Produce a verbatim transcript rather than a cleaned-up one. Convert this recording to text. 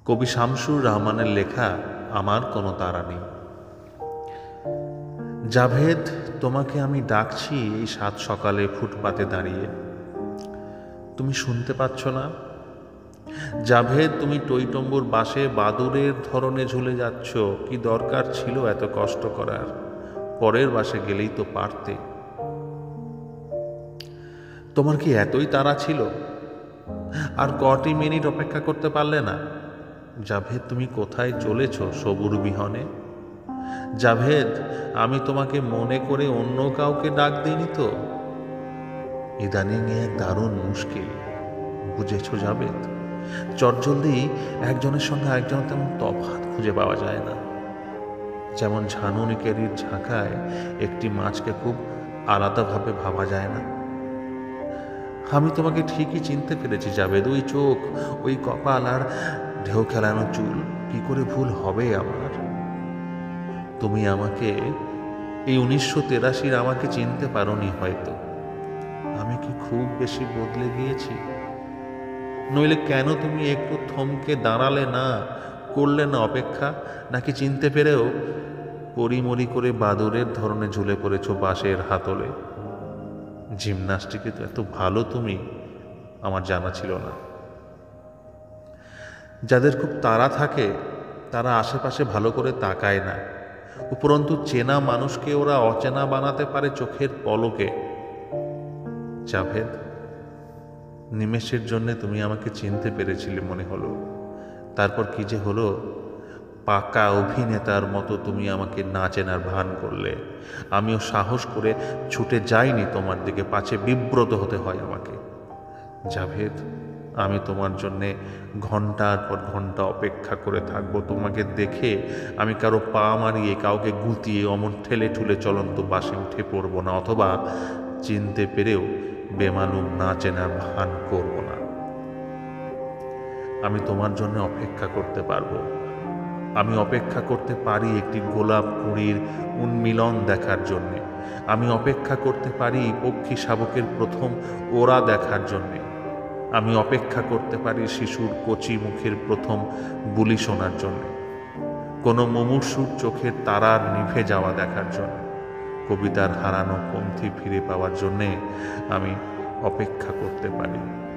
কবি শামসুর রহমানের লেখা আমার কোনো তাড়া নেই। জাভেদ, তোমাকে আমি ডাকছি এই সাত সকালে ফুটপাতে দাঁড়িয়ে, তুমি শুনতে পাচ্ছ না? জাভেদ, তুমি টইটম্বুর বাসে বাদুড়ের ধরনে ঝুলে যাচ্ছ। কি দরকার ছিল এত কষ্ট করার? পরের বাসে গেলেই তো পারতে। তোমার কি এতই তাড়া ছিল? আর কটি মিনিট অপেক্ষা করতে পারলে না? জাভেদ, তুমি কোথায় চলেছ সবুর বিহনে? জাভেদ, আমি তোমাকে মনে করে অন্য কাউকে ডাক দিইনি তো? ইদানিং এক দারুণ মুশকিল, বুঝেছ জাভেদ? চটজলদি একজনের সঙ্গে একজনের তেমন তফাৎ খুঁজে পাওয়া যায় না। যেমন ঝানুনি কেরির ঝাঁকায় একটি মাছকে খুব আলাদাভাবে ভাবা যায় না। আমি তোমাকে ঠিকই চিনতে পেরেছি জাভেদ। ওই চোখ, ওই কপাল আর ঢেউ খেলানো চুল, কি করে ভুল হবে আমার? তুমি আমাকে এই উনিশশো তেরাশির আমাকে চিনতে পারোনি হয়তো। আমি কি খুব বেশি বদলে গিয়েছি? নইলে কেন তুমি একটু থমকে দাঁড়ালে না, করলে না অপেক্ষা? নাকি চিনতে পেরেও পরিমরি করে বাদুড়ের ধরনে ঝুলে পড়েছ বাঁশের হাতলে? জিমনাস্টিকে তো এত ভালো তুমি, আমার জানা ছিল না। যাদের খুব তাড়া থাকে তারা আশেপাশে ভালো করে তাকায় না, উপরন্তু চেনা মানুষকে ওরা অচেনা বানাতে পারে চোখের পলকে। জাভেদ, নিমেষের জন্য তুমি আমাকে চিনতে পেরেছিলে মনে হলো, তারপর কি যে হলো, পাকা অভিনেতার মতো তুমি আমাকে না চেনার ভান করলে। আমিও সাহস করে ছুটে যাইনি তোমার দিকে, পাছে বিব্রত হতে হয় আমাকে। জাভেদ, আমি তোমার জন্যে ঘন্টার পর ঘন্টা অপেক্ষা করে থাকবো। তোমাকে দেখে আমি কারো পা মারিয়ে, কাউকে গুতিয়ে অমন ঠেলে ঠুলে চলন্ত বাসে উঠে পড়বো না, অথবা চিনতে পেরেও বেমালুম না চেনার ভান করব না। আমি তোমার জন্য অপেক্ষা করতে পারবো। আমি অপেক্ষা করতে পারি একটি গোলাপ কুঁড়ির উন্মিলন দেখার জন্যে। আমি অপেক্ষা করতে পারি পক্ষী শাবকের প্রথম ওড়া দেখার জন্যে। আমি অপেক্ষা করতে পারি শিশুর কচি মুখের প্রথম বুলি শোনার জন্যে, কোনো মুমূর্ষুর চোখের তারার নিভে যাওয়া দেখার জন্য, কবিতার হারানো পন্থী ফিরে পাওয়ার জন্যে আমি অপেক্ষা করতে পারি।